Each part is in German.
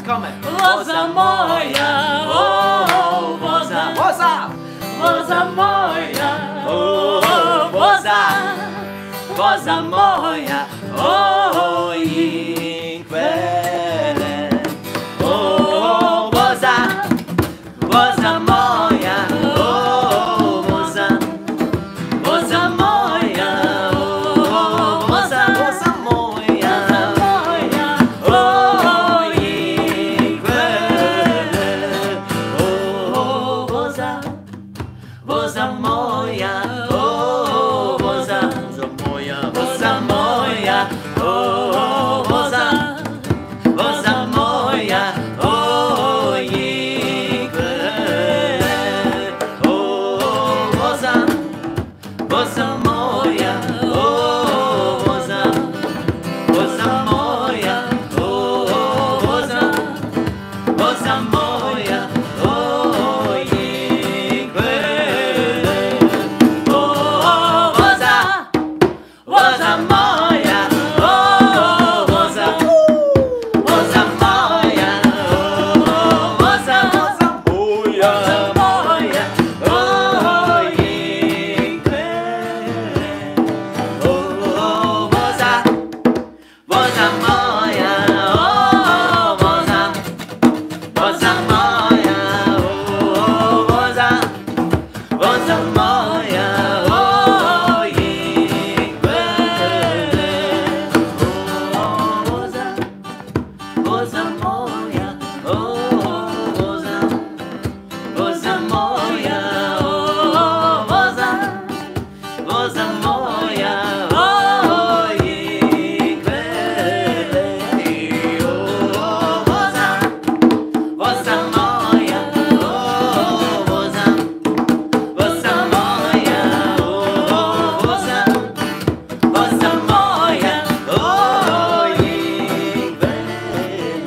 komme. Rosa moja, oh, Rosa, Rosa, Rosa moja, oh, Rosa, Rosa moja, oh, inquele. Oh, Rosa, Rosa moja, oh, Rosa, Rosa moja, oh, Rosa, Rosa moja, oh, inquele. Oh, Rosa, Rosa moja, oh, Rosa, Rosa moja, Rosa moja, oh, Rosa, Rosa moja, oh, inquele. Oh, Rosa, Rosa moja, oh, Rosa, Rosa moja, oh, Rosa, Rosa moja, oh, inquele. Oh, Rosa, Rosa moja, oh, Rosa, Rosa moja, oh, Rosa, Rosa moja, oh, inquele. Oh, Rosa, Rosa moja, oh, Rosa, Rosa moja, oh, Rosa, Rosa moja, oh, inquele. Oh, Rosa, Rosa moja, oh, Rosa, Rosa moja, oh, Rosa, Rosa moja, oh, inquele. Oh, Rosa, Rosa moja, oh, Rosa, Rosa moja, oh, Rosa, Rosa moja, oh, inquele.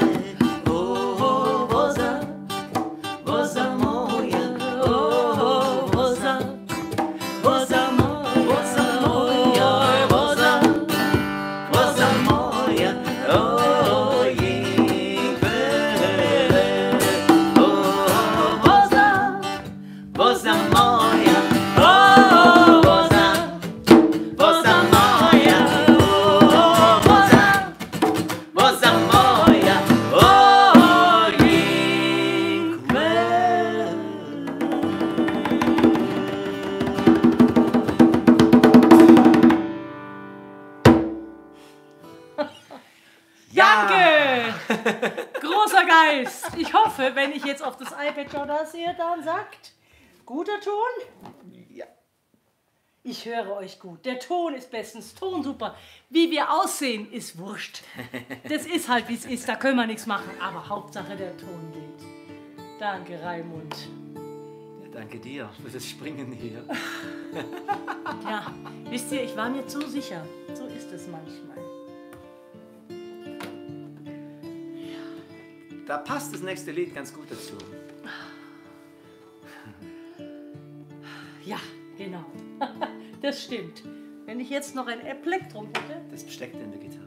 Oh, Rosa, Rosa moja, oh, Rosa, Rosa moja, Rosa, Rosa moja, oh, inquele. Oh, Rosa, Rosa moja, oh, Rosa, Rosa moja, oh, Rosa, Rosa moja, oh, inquele. Danke! Großer Geist! Ich hoffe, wenn ich jetzt auf das iPad schon da sehe, dann sagt, guter Ton? Ja. Ich höre euch gut. Der Ton ist bestens, Ton super. Wie wir aussehen, ist wurscht. Das ist halt, wie es ist, da können wir nichts machen. Aber Hauptsache, der Ton geht. Danke, Raimund. Ja, danke dir für das Springen hier. Ja, wisst ihr, ich war mir zu sicher. So ist es manchmal. Da passt das nächste Lied ganz gut dazu. Ja, genau. Das stimmt. Wenn ich jetzt noch ein Plektrum hätte. Das steckt in der Gitarre.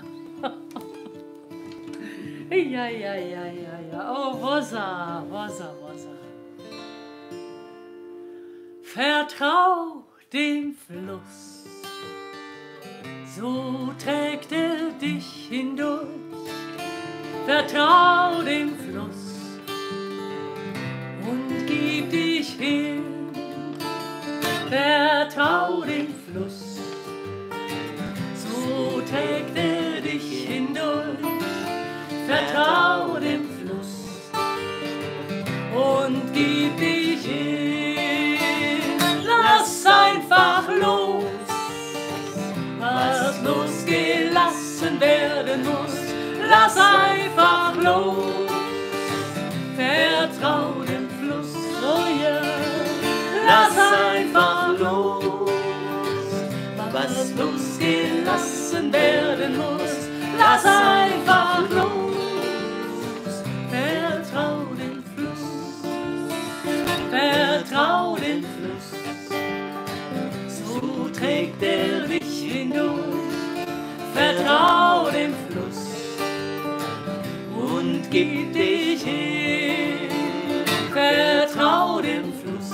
Ja, ja, ja, ja, ja. Oh, Rosa, Rosa, Rosa. Vertrau dem Fluss, so trägt er dich hindurch. Vertrau dem Fluss und gib dich hin. Vertrau dem Fluss, so trägt er dich hindurch. Vertrau dem Fluss und gib dich hin. Lass einfach los, was losgelassen werden muss. Lass einfach los, vertrau dem Fluss, oh ja. Lass einfach los, was losgelassen werden muss. Lass einfach los, vertrau dem Fluss, vertrau dem Fluss, so trägt er dich hindurch. Vertrau dem Fluss und gib dich hin. Vertrau dem Fluss,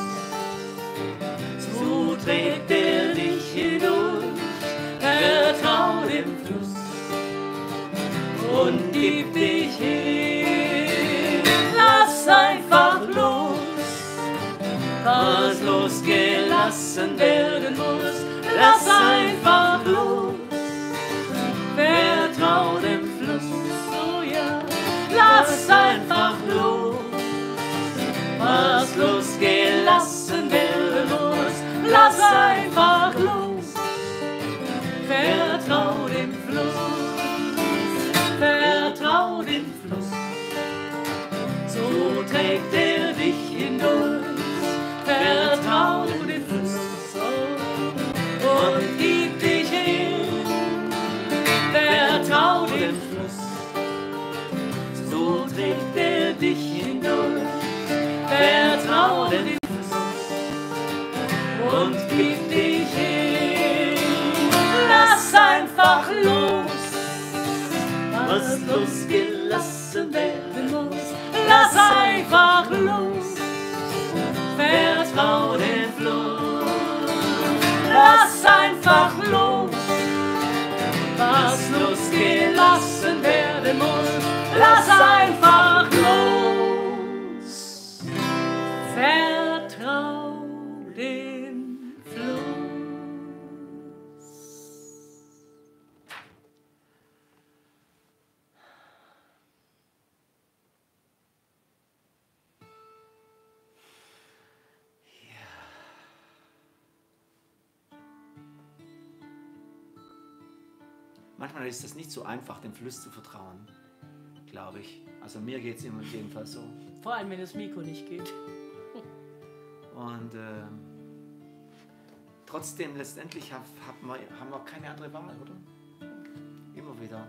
so trägt er dich hindurch. Vertrau dem Fluss und gib dich hin. Lass einfach los, was losgelassen werden muss. Lass einfach los, vertrau dem Fluss, oh ja. Lass einfach los, was losgelassen werden muss. Lass einfach los, vertrau dem Fluss, vertrau dem Fluss, so trägt er dich hindurch. Vertrau dem Fluss und gib dich hin. Vertrau dem Fluss, so trägt er dich hindurch. Vertrau dem Fluss und gib dich hin. Lass einfach los, was losgelassen werden muss. Lass einfach los, vertrau dem Fluss. Lass einfach los, was losgelassen werden muss. Lass einfach los, vertrau dem Fluss. Manchmal ist es nicht so einfach, dem Fluss zu vertrauen, glaube ich. Also mir geht es immer auf jeden Fall so. Vor allem, wenn das Mikro nicht geht. Und trotzdem, letztendlich haben wir keine andere Wahl, oder? Immer wieder.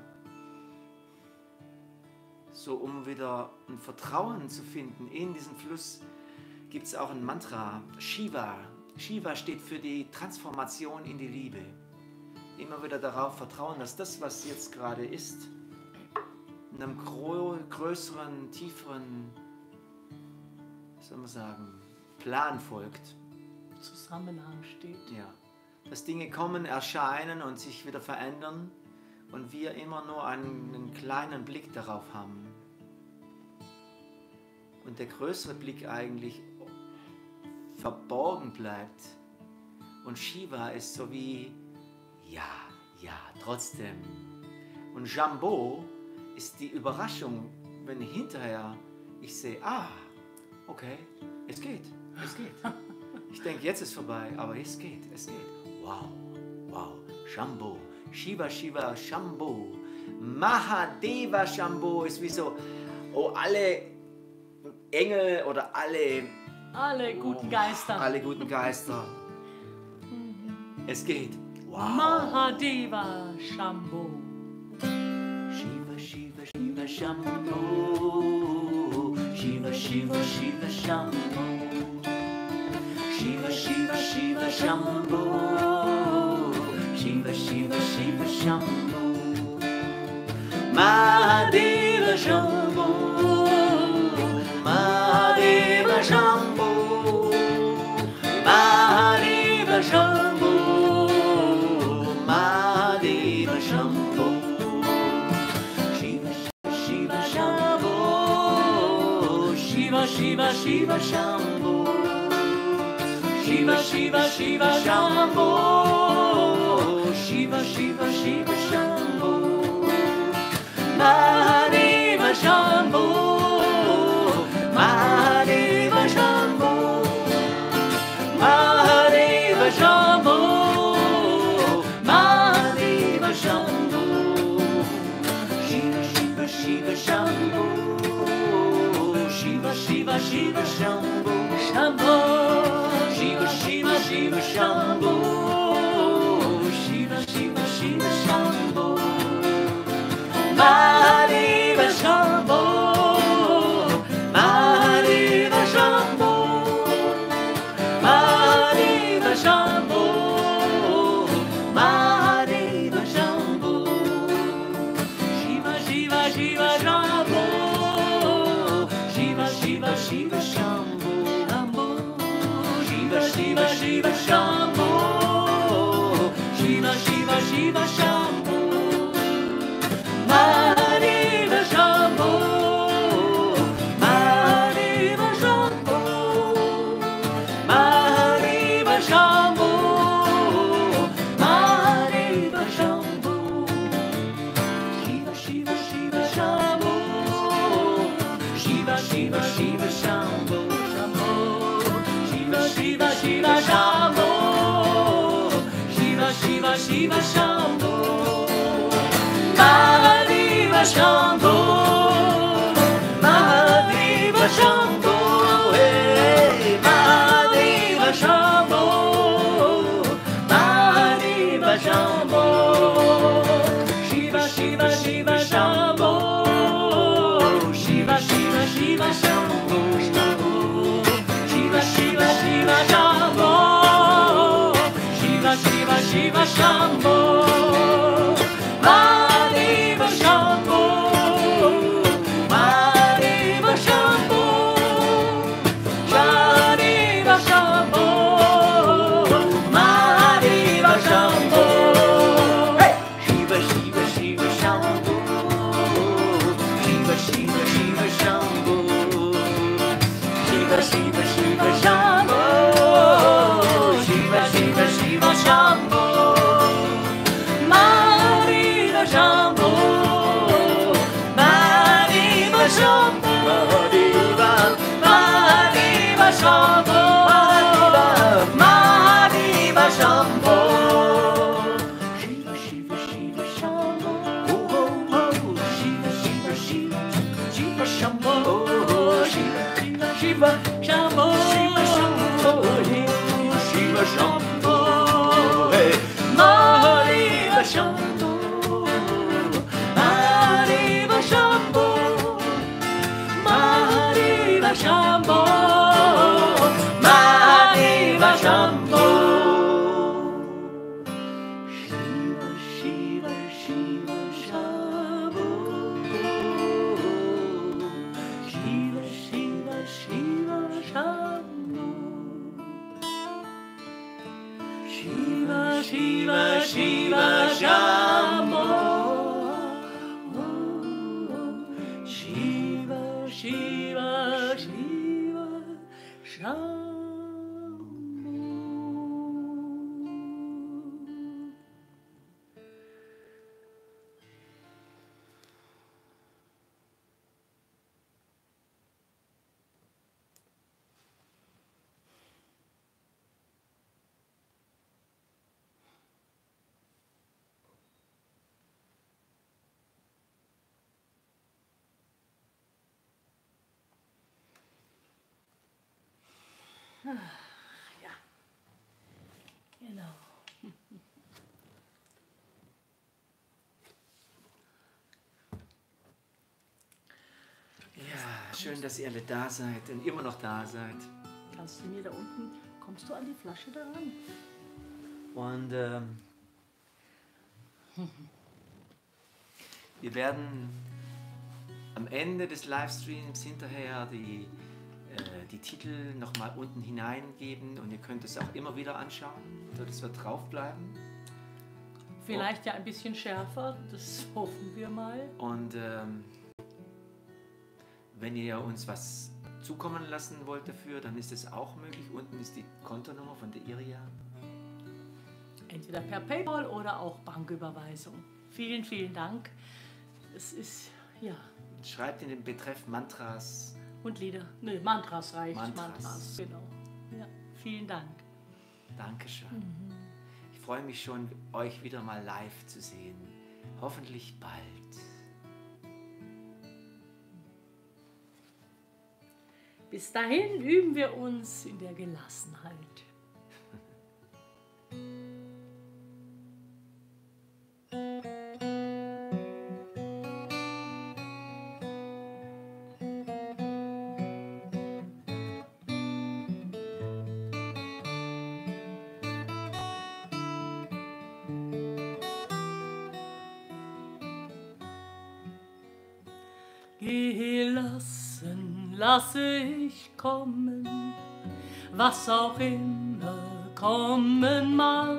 So, um wieder ein Vertrauen zu finden in diesen Fluss, gibt es auch ein Mantra, Shiva. Shiva steht für die Transformation in die Liebe. Immer wieder darauf vertrauen, dass das, was jetzt gerade ist, in einem größeren, tieferen, wie soll man sagen, Plan folgt. Zusammenhang steht. Ja. Dass Dinge kommen, erscheinen und sich wieder verändern und wir immer nur einen kleinen Blick darauf haben. Und der größere Blick eigentlich verborgen bleibt. Und Shiva ist so wie ja, trotzdem. Und Jambo ist die Überraschung, wenn hinterher ich sehe, okay, es geht. Ich denke, jetzt ist vorbei, aber es geht. Wow, Shambho, Shiva, Shambho, Mahadeva Shambho ist wie so, alle Engel oder alle guten Geister. Alle guten Geister. Es geht. Wow. Mahadeva Shambho. Shiva, Shambho. Shiva, Shambho. Shiva, Shambho. Shiva, Shambho. Mahadeva Shambho. Mahadeva Shambho. Mahadeva Shambho. Mahadeva Shambho. Shiva, Shambho. Shiva, Shambho. Shiva, Shambho. Shiva, Shambho. Mahadeva Shambho. Mahadeva Shambho. Mahadeva Shambho. Mahadeva Shambho. Shiva, Shambho. Shiva, Shambho. Shambho. Shiva, Shambho. Shiva, Shambho. Mahadeva Shambho. Mahadeva Shambho. Mahadeva Shambho. Mahadeva Shambho. Shiva, Shambho. Shiva Shiva Shambho, Shiva Shiva Shiva Shambho, Shiva Shiva Shiva Shambho, Mahadeva Shambho, Mahadeva Shambho, Mahadeva Shambho, Mahadeva Shambho, Shiva Shiva Shiva Shambho, Shiva Shiva Shiva Shambho, Shambho, Shiva Shiva Shiva Shambho, Shiva Shiva Shiva Shambho, Mahadeva Shambho, Mahadeva Shambho, hey, Mahadeva Shambho, Mahadeva Shambho, Shiva Shiva Shiva Shambho, Shiva Shiva Shiva Shambho, Shiva Shiva Shiva Shambho, Shiva Shiva Shiva Shambho, Mahadeva Shambho, Mahadeva Shambho, Mahadeva Shambho, Mahadeva Shambho, hey! Shiva Shiva Shiva Shambho, Shiva Shiva Shiva Shambho, Shiva Shiva Shiva Shambho, Shiva Shiva Shiva Shambho, Mahadeva Shambho, Mahadeva Shambho, Mahadeva, Mahadeva Shambho, Mahadeva, Mahadeva Shambho, Shiva Shiva Shiva Shambho, oh oh oh, Shiva Shiva Shiva, Shiva Shambho, Shiva Shiva Shambho, Shiva Shambho, Shiva Shambho, hey, Mahadeva Shambho, Mahadeva Shambho, Mahadeva Shambho, Mahadeva Shambho, Shiva Shiva Shiva Shambho, Shiva Shiva Shiva Shambho, Shiva Shiva Shiva Shambho, Shiva Shiva Shiva Shambho. Ja, genau. Ja, schön, dass ihr alle da seid und immer noch da seid. Kannst du mir da unten, kommst du an die Flasche da ran? Und wir werden am Ende des Livestreams hinterher die Titel nochmal unten hineingeben und ihr könnt es auch immer wieder anschauen. Also das wird draufbleiben. Vielleicht ja ein bisschen schärfer, das hoffen wir mal. Und wenn ihr uns was zukommen lassen wollt dafür, dann ist es auch möglich. Unten ist die Kontonummer von der Iria. Entweder per PayPal oder auch Banküberweisung. Vielen, vielen Dank. Es ist, ja. Schreibt in den Betreff Mantras. Und Lieder. Nö, Mantras reicht. Mantras. Genau. Ja, vielen Dank. Dankeschön. Ich freue mich schon, euch wieder mal live zu sehen. Hoffentlich bald. Bis dahin üben wir uns in der Gelassenheit. Gelassen lasse ich kommen, was auch immer kommen mag.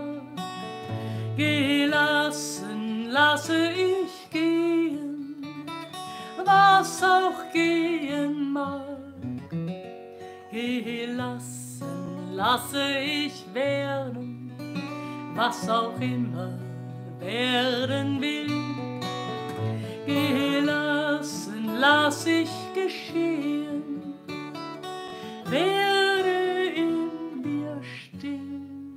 Gelassen lasse ich gehen, was auch gehen mag. Gelassen lasse ich werden, was auch immer werden will. Gelassen lass ich geschehen, werde in mir still.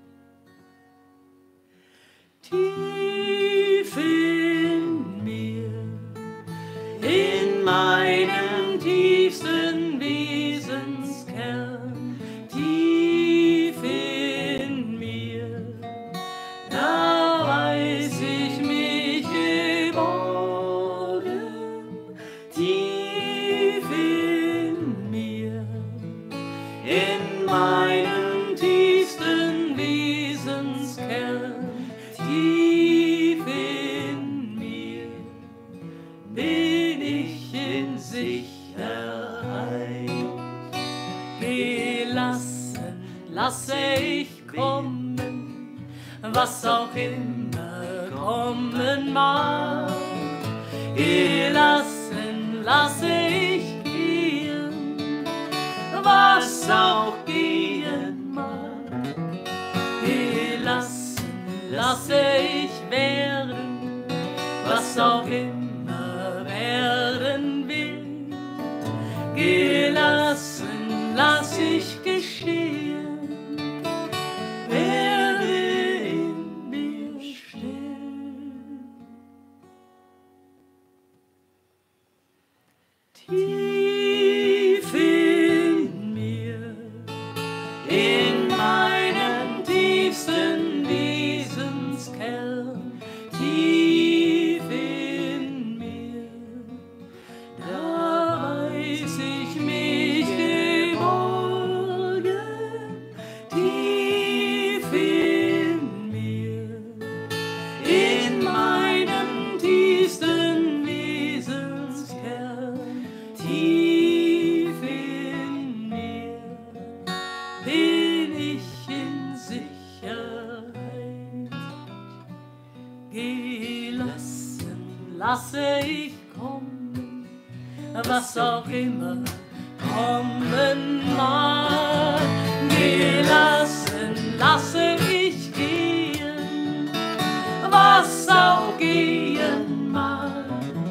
Tief in mir, in meinem tiefsten Wesenskern, tief in mir, da weiß ich mich geborgen. Tief in mir, in meinem tiefsten Wesenskern, tief in mir, bin ich in Sicherheit. Gelassen lasse ich kommen, was auch immer kommen mag. Gelassen lasse ich gehen, was auch gehen mag. Gelassen lasse ich werden, was auch immer werden will. Gelassen lass ich geschehen, werde in mir still. Tief in mir, in meinem tiefsten Wesenskern, tief in mir, da weiß ich mich geborgen. Tief in mir, in meinem tiefsten Wesenskern, tief in mir, bin ich in Sicherheit. Gelassen lasse ich kommen, was auch immer kommen mag. Gelassen lasse ich gehen, was auch gehen mag.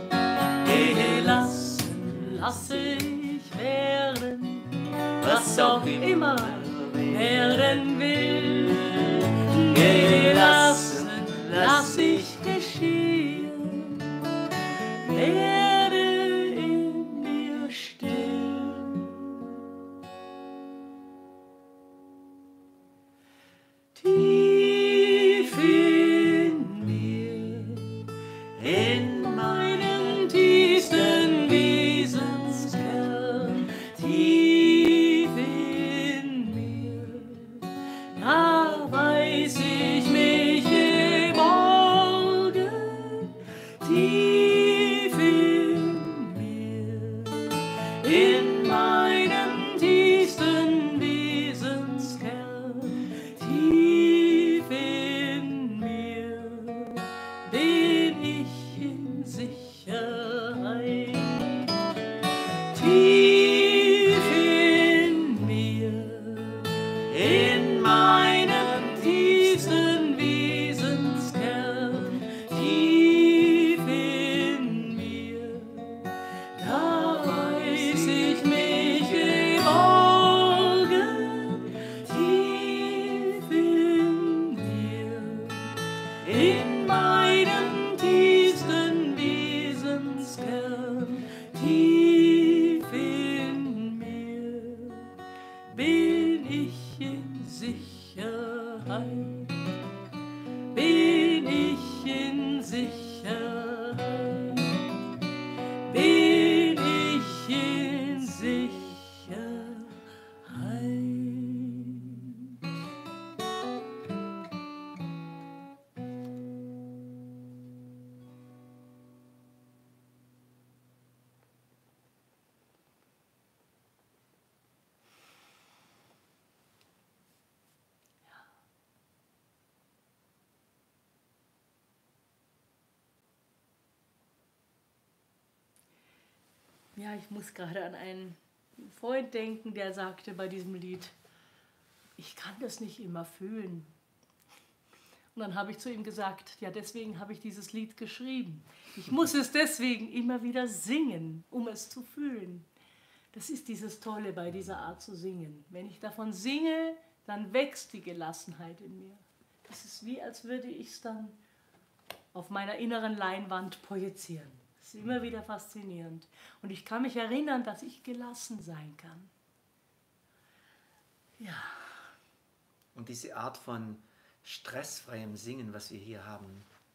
Gelassen lasse ich werden, was auch immer werden will. Gelassen lass ich geschehen, werde in mir still. Tief in mir, in meinem tiefsten Wesenskern, tief in mir, da weiß ich mich geborgen. Tief in Ja, ich muss gerade an einen Freund denken, der sagte bei diesem Lied, ich kann das nicht immer fühlen. Und dann habe ich zu ihm gesagt, ja, deswegen habe ich dieses Lied geschrieben. Ich muss es deswegen immer wieder singen, um es zu fühlen. Das ist dieses Tolle bei dieser Art zu singen. Wenn ich davon singe, dann wächst die Gelassenheit in mir. Das ist wie, als würde ich es dann auf meiner inneren Leinwand projizieren. Das ist immer wieder faszinierend. Und ich kann mich erinnern, dass ich gelassen sein kann. Ja. Und diese Art von stressfreiem Singen, was wir hier haben,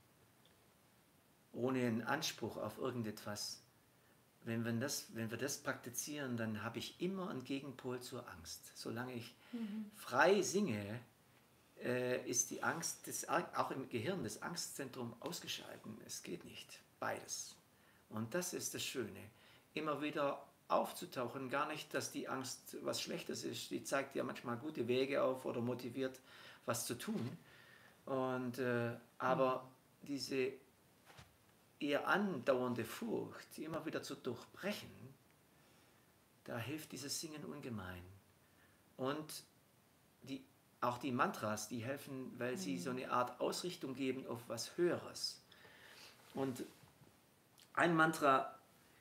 ohne einen Anspruch auf irgendetwas, wenn wir das praktizieren, dann habe ich immer einen Gegenpol zur Angst. Solange ich frei singe, ist die Angst, auch im Gehirn, das Angstzentrum ausgeschalten. Es geht nicht. Beides. Und das ist das Schöne. Immer wieder aufzutauchen, gar nicht, dass die Angst was Schlechtes ist. Die zeigt ja manchmal gute Wege auf oder motiviert, was zu tun. Und, aber diese eher andauernde Furcht, die immer wieder zu durchbrechen, da hilft dieses Singen ungemein. Und auch die Mantras, die helfen, weil sie so eine Art Ausrichtung geben auf was Höheres. Und ein Mantra...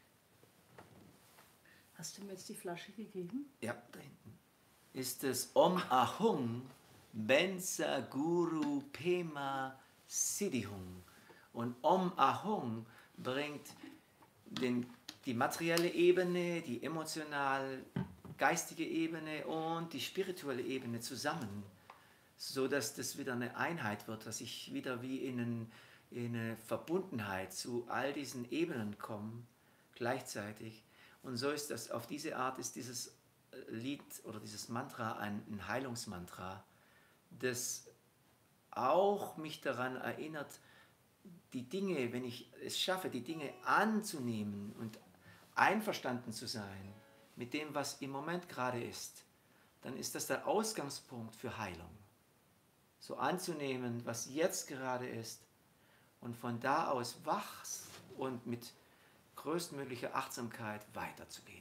Hast du mir jetzt die Flasche gegeben? Ja, da hinten. Ist es Om Ahung Bensa Guru Pema Siddhihung. Und Om Ahung bringt die materielle Ebene, die emotional-geistige Ebene und die spirituelle Ebene zusammen, sodass das wieder eine Einheit wird, dass ich wieder wie in eine Verbundenheit zu all diesen Ebenen komme, gleichzeitig. Und so ist das, auf diese Art ist dieses Lied oder dieses Mantra ein Heilungsmantra, das auch mich daran erinnert, die Dinge, wenn ich es schaffe, die Dinge anzunehmen und einverstanden zu sein mit dem, was im Moment gerade ist, dann ist das der Ausgangspunkt für Heilung. So anzunehmen, was jetzt gerade ist und von da aus wach und mit größtmöglicher Achtsamkeit weiterzugehen.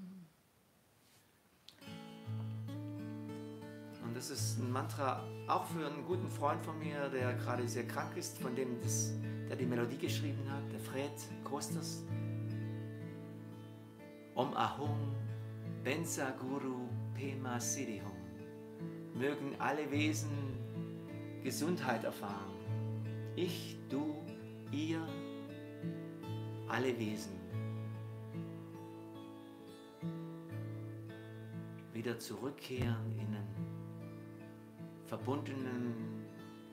Und das ist ein Mantra auch für einen guten Freund von mir, der gerade sehr krank ist, von dem der die Melodie geschrieben hat, der Fred Kosters. Om Ahung Bensa Guru Pema Siddhihung. Mögen alle Wesen Gesundheit erfahren. Ich, du, ihr, alle Wesen. Wieder zurückkehren in einen verbundenen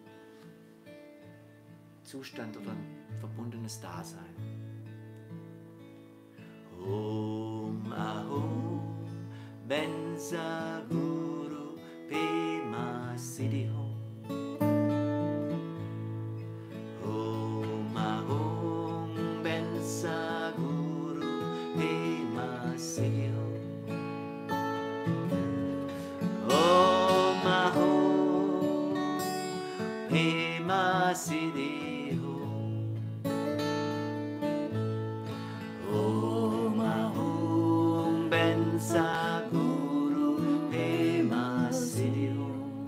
Zustand oder ein verbundenes Dasein. Om Ahum Bensa Guru Pema Siddhihung. Om Ahum Bensa Guru Pema Siddhihung. Om Ahum Pema Siddhihung. Om Ahum Bensa Guru Pema Siddhihung.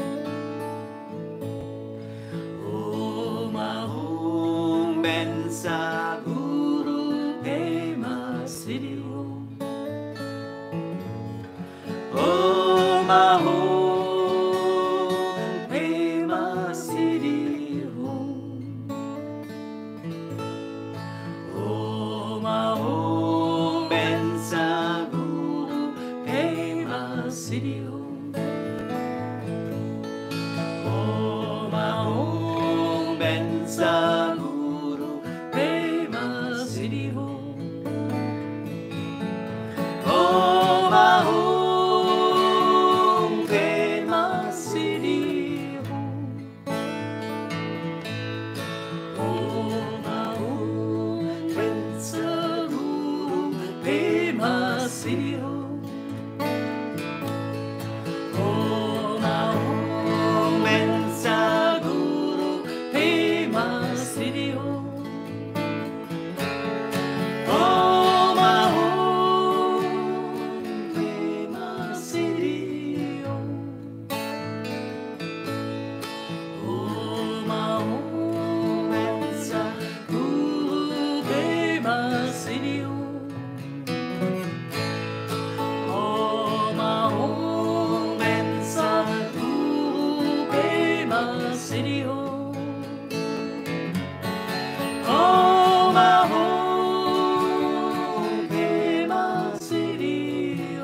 Om Ahum Bensa Guru Pema Siddhihung. Om Ahum Pema Siddhihung. Om Ahum Bensa Guru Pema Siddhihung. Om Ahum Bensa Guru Pema Siddhihung. Om Ahum Pema Siddhihung. Om Ahum Bensa Guru Pema Siddhihung. Om Ahum Bensa Guru Pema Siddhihung. Om Ahum city oh ma home bensa guru bema city oh ma home bema city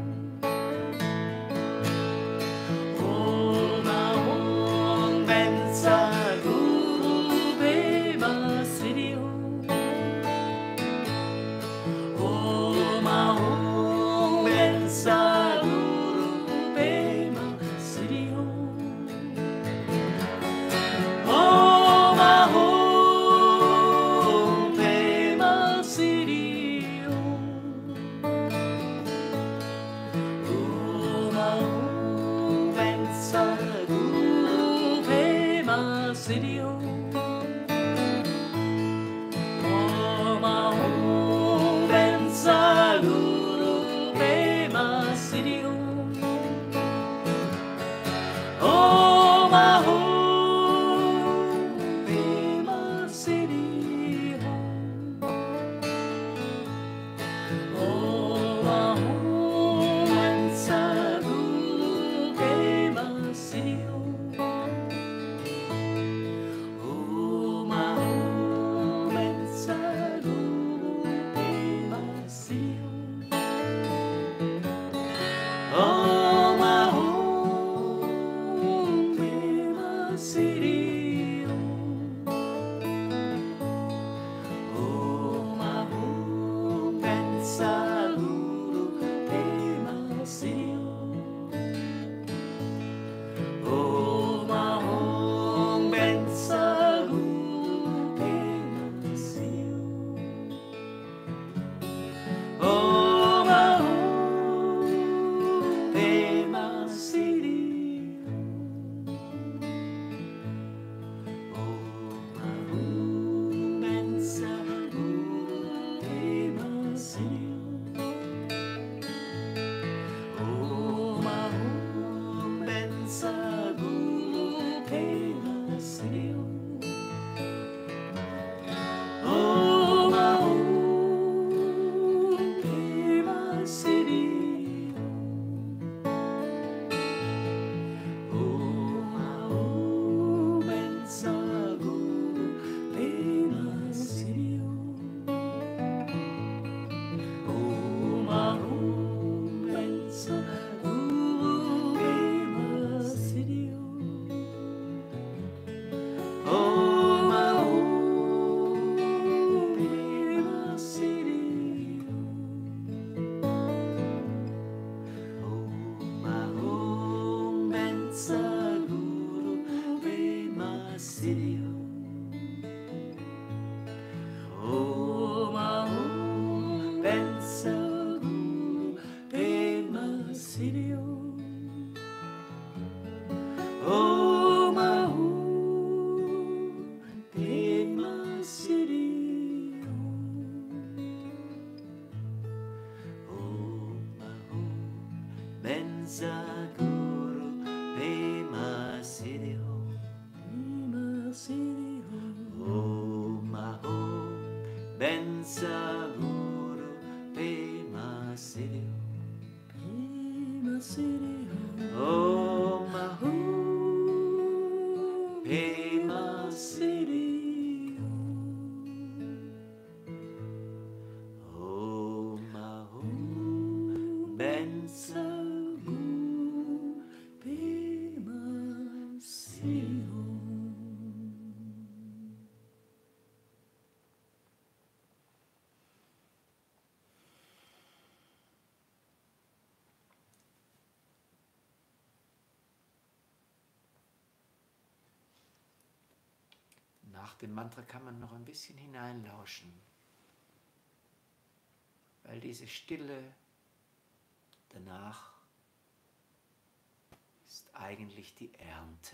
oh ma home bensa guru bema city oh ma home bensa guru bema city oh ma home bema city oh ma home bensa guru bema city oh ma home bensa guru bema city oh ma home bema city oh ma home bensa guru bema city oh ma home bensa guru bema city oh ma home bema city oh ma home bensa guru bema city oh ma home bensa guru bema city oh ma home bema city oh ma home bensa guru bema city oh ma home bensa guru bema city oh ma home bema city oh ma home bensa guru bema city oh ma home bensa guru bema city oh ma home bema city oh ma home bensa guru bema city oh ma home bensa guru bema city oh ma home bema city oh ma home bensa guru bema city bema city oh ma home bensa guru bema city bema city oh ma home bema city oh ma home bensa guru bema city Nach dem Mantra kann man noch ein bisschen hineinlauschen, weil diese Stille danach ist eigentlich die Ernte.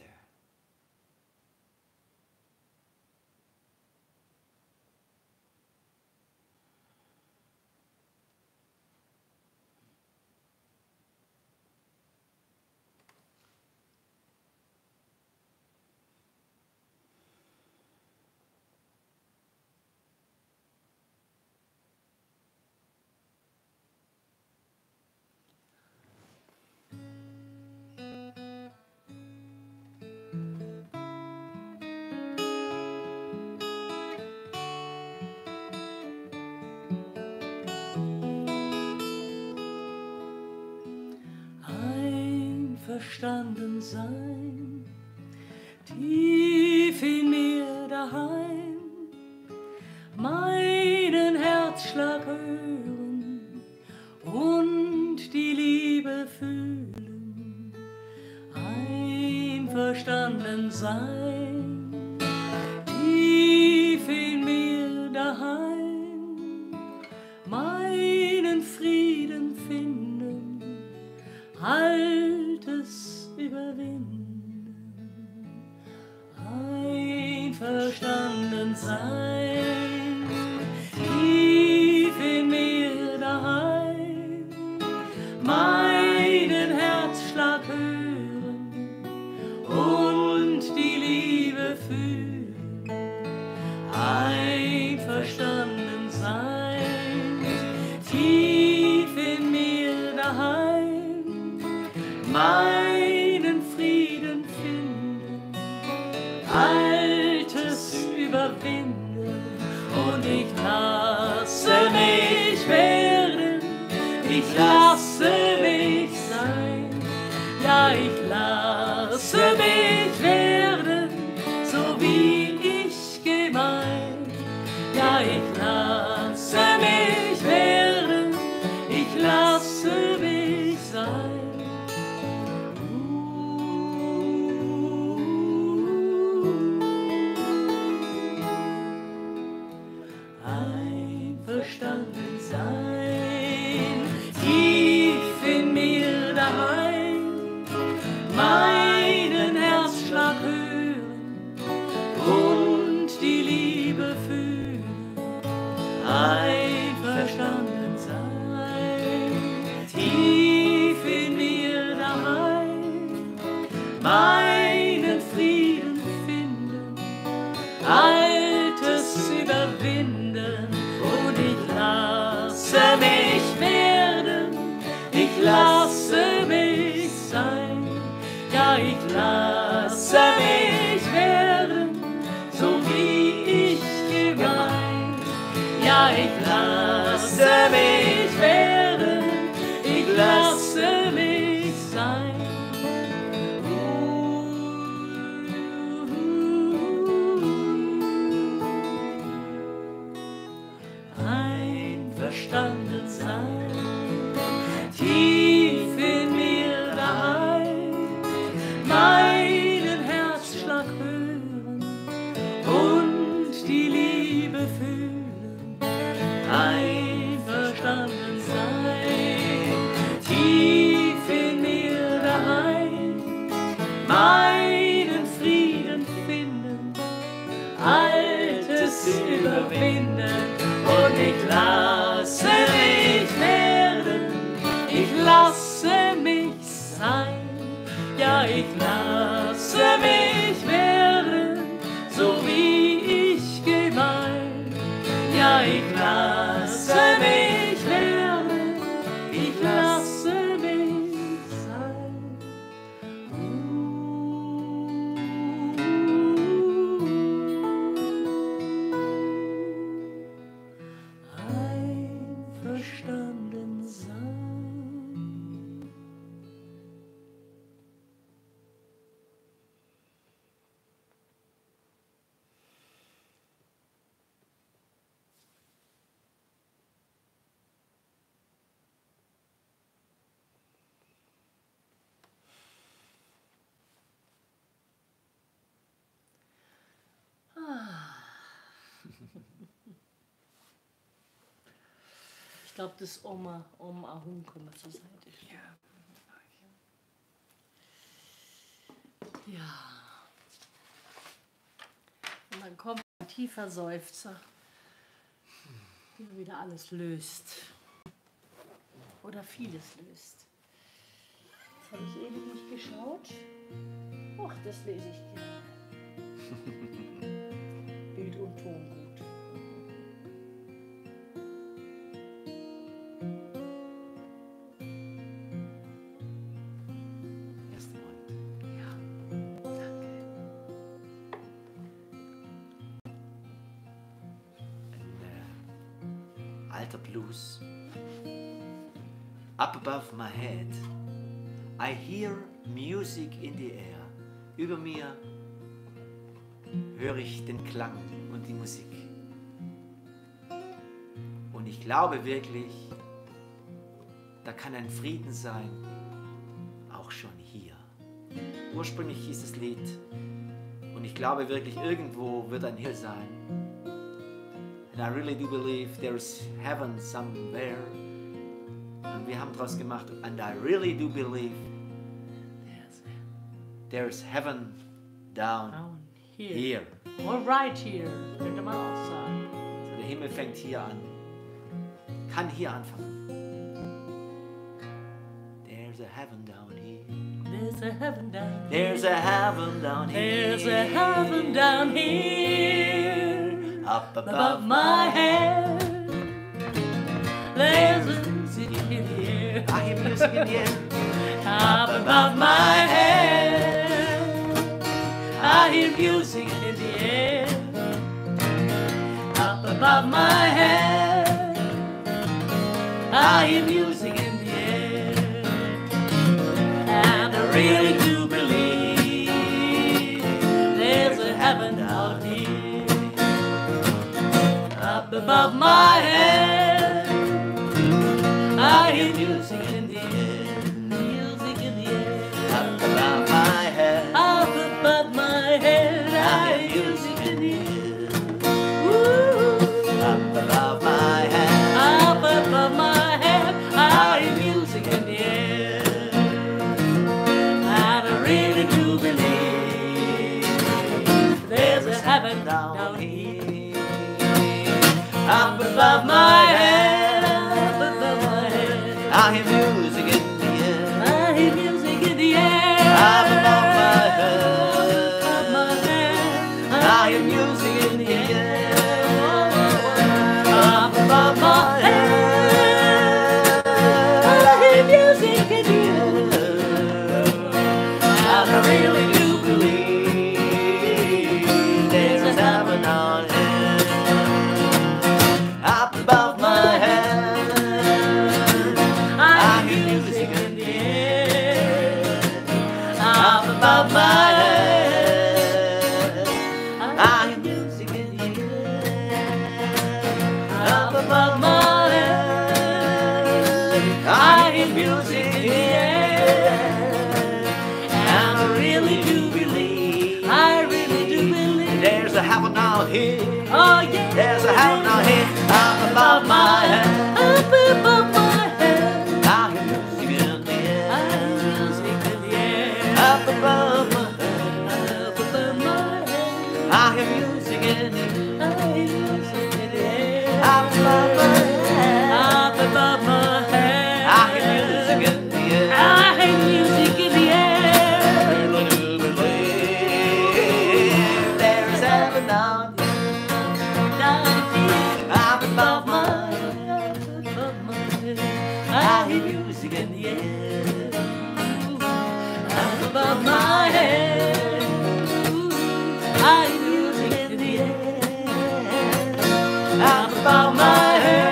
einverstanden sein, tief in mir daheim, meinen Herzschlag hören und die Liebe fühlen, einverstanden sein, tief in mir daheim, meinen Frieden finden, Altes überwinden, einverstanden sein, tief in mir daheim, meinen Herzschlag hören und die Liebe fühlen, einverstanden sein, tief in mir daheim, meinen Frieden finden, Altes überwinden, und ich lasse mich werden, ich lasse mich sein, ja, ich lasse mich werden, so wie ich gemeint, ja, ich lasse mich werden, ich lasse mich sein. Einverstanden sein, tief in mir daheim, meinen Herzschlag hören und die Liebe fühlen, einverstanden sein, tief in mir daheim, meinen Frieden finden, Altes überwinden, und ich lasse mich werden, ich lasse mich sein, ja, ich lasse mich werden, so wie ich gemeint, ja, ich lasse mich werden, ich lasse mich sein. Einverstanden sein, tief in mir daheim, meinen Herzschlag hören und die Liebe fühlen, einverstanden sein, tief in mir daheim, meinen Frieden finden, Altes überwinden, und ich lasse mich werden, ich lasse mich sein, ja, ich lasse mich werden, so wie ich gemeint, ja, ich lasse mich werden, ich lasse mich sein. Einverstanden sein. Ich glaube, das Oma Ahun können wir zur Seite stellen. Ja. Und dann kommt ein tiefer Seufzer, der wieder alles löst. Oder vieles löst. Jetzt habe ich ewig nicht geschaut. Ach, das lese ich gerne. Bild und Ton gut. Alter Blues. Up above my head, I hear music in the air. Über mir höre ich den Klang und die Musik. Und ich glaube wirklich, da kann ein Frieden sein, auch schon hier. Ursprünglich hieß das Lied, und ich glaube wirklich, irgendwo wird ein Himmel sein. And I really do believe there's heaven somewhere. Und wir haben daraus gemacht, and I really do believe there's heaven down here. Or right here, in the outside. So, der Himmel fängt hier an. Kann hier anfangen. There's a heaven down here. There's a heaven down here. There's a heaven down here. There's a heaven down here. Up Above my head. There's a music in the air. I hear music in the air. Up above my head. I hear music in the air. Up above my head. I hear music in the air. And I really do believe there's a heaven out here. Up above my head, I hear music in the air. Music in the air. Up above my head. Up above my head, I hear music in the air. Ooh. Up above my head. Up above my head, I hear music in the air. And I really do believe there's a heaven down here. Up above my head, up above my head, I hear music in the air. I hear music in the air. Up above my head. Above my head, I hear music in the air. up above my head, I hear music in the air. And I really do believe there's a heaven down here. Up above my head, I hear music in the air. Up above my head, I hear music in the air. Up above my head, I hear music in the air. And I really do believe, I really do believe there's a heaven down here. Oh yeah, There's a heaven down here. Up above my head, up above my head, I hear music in the I air. hear music in the air. Up above my head, Up above my head, I hear music in the air. I hear music in the air. Up above my head, Up above my head, I hear music in the air. I hear music in the air. Really do believe there is heaven down here. Down here, Up above above my my head, head, above my head, I hear music in the air. Up above my head, I hear music in the air. Up above my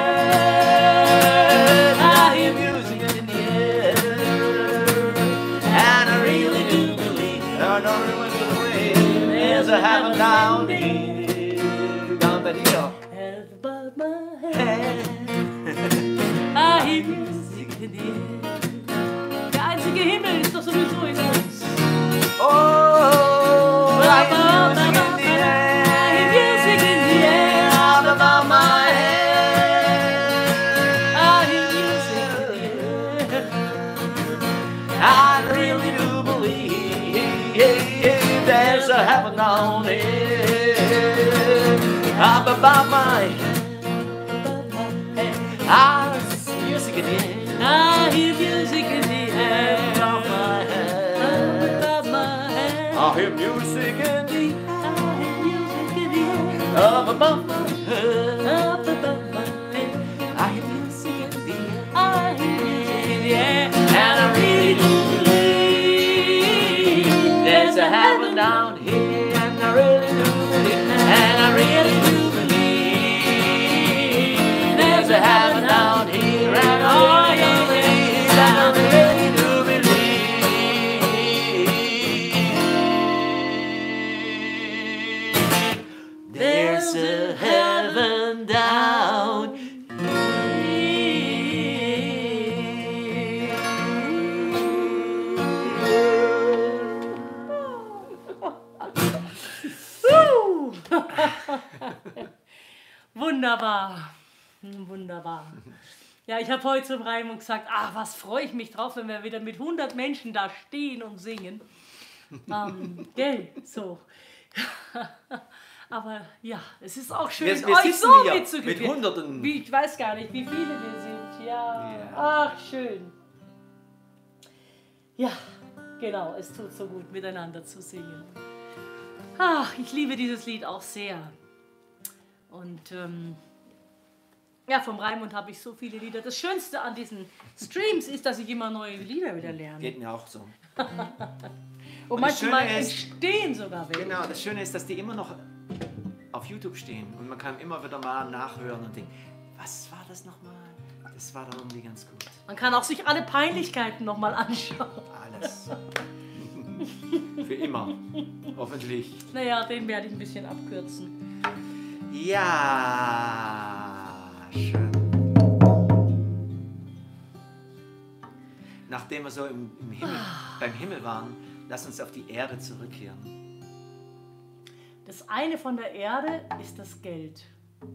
head, I hear music in the air. and I really do believe I don't remember the way. There's a heaven down here. Down by the hill. Above my head, I hear music in the air. Der einzige Himmel ist doch sowieso in uns. Oh, I hear music in the I hear music in the air. air. Up above my head, I hear music in the air. I really do believe there's a heaven down here. Up above my head, I hear music in the air. I hear music in the air. Above my head, Above my head, I hear music in the air. I hear music in the air. Up above my head, Up above my head, I hear music in the air. I hear music in the air. And I really do believe There's a heaven down here, and I really do believe. And I really do believe there's a heaven down here, and I really do believe. And I really do believe wunderbar. Wunderbar. Ja, ich habe heute zum Raimund gesagt, was freue ich mich drauf, wenn wir wieder mit 100 Menschen da stehen und singen. Gell, so. Aber ja, es ist auch schön, Wir euch sitzen so hier mitzukriegen. mit Hunderten. Ich weiß gar nicht, wie viele wir sind. Ja, Ja. ach, schön. Ja, genau, es tut so gut, miteinander zu singen. Ach, ich liebe dieses Lied auch sehr. Und ja, vom Raimund habe ich so viele Lieder. Das Schönste an diesen Streams ist, dass ich immer neue Lieder wieder lerne. Geht mir auch so. Und das manchmal Schöne ist- entstehen sogar welche. Genau, das Schöne ist, dass die immer noch auf YouTube stehen und man kann immer wieder mal nachhören und denken, was war das nochmal? Das war dann irgendwie ganz gut. Man kann auch sich alle Peinlichkeiten nochmal anschauen. Alles. Für immer. Hoffentlich. Naja, den werde ich ein bisschen abkürzen. Ja, schön. Nachdem wir so im Himmel, beim Himmel waren, lass uns auf die Erde zurückkehren. Das eine von der Erde ist das Geld.